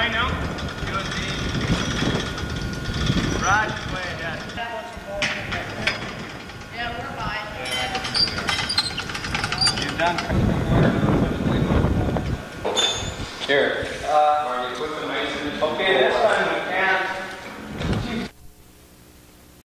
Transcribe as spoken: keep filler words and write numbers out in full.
right now? U S D. Raj is way ahead. Yeah, we're fine. You've done. Here, uh, Marnie, put the mice in the. Okay, this time.